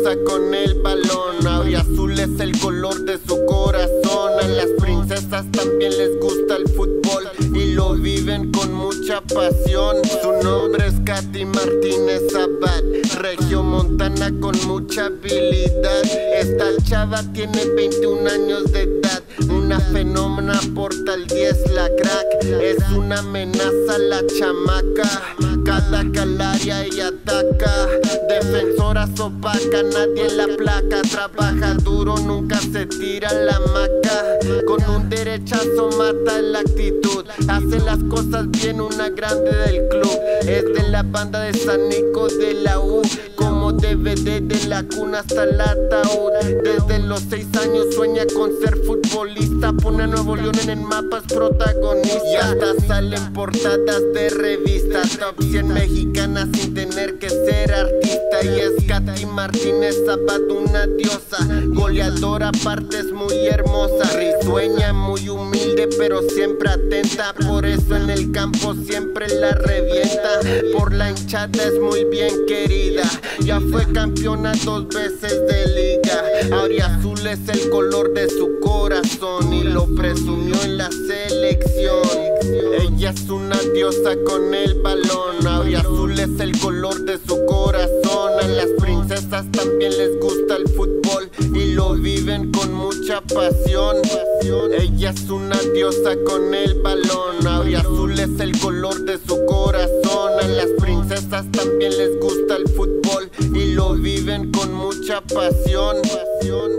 diosa con el balón. Auriazul es el color de su corazón. A las princesas también les gusta el fútbol y lo viven con mucha pasión. Su nombre es Katy Martínez Abad, regiomontana con mucha habilidad. Esta chava tiene 21 años de edad, una fenómena, porta el 10, la crack. Es una amenaza la chamaca, cada calaria ella ataca. Defensora opaca, nadie la placa. Trabaja duro, nunca se tira la maca. Con un derechazo mata la actitud. Hace las cosas bien, una grande del club. Es de la banda de San Nico de la U. Como DVD de la cuna hasta el ataúd. Desde los 6 años sueña con ser futbolista. Pone a Nuevo León en el mapa, es protagonista. Y hasta salen portadas de revistas. Top 100 mexicana sin tener que ser artista. Y es Katy Martínez Abad, una diosa. Goleadora, aparte es muy hermosa. Risueña, muy humilde, pero siempre atenta. Por eso en el campo siempre la revienta. Por la hinchada es muy bien querida. Ya fue campeona 2 veces de liga. Auriazul es el color de su corazón y lo presumió en la selección. Ella es una diosa con el balón. Auriazul es el color de su corazón. A las princesas también les gusta el fútbol y lo viven con mucha pasión. Ella es una diosa con el balón. Auriazul es el color de su corazón. A las princesas también les gusta el fútbol y lo viven con mucha pasión.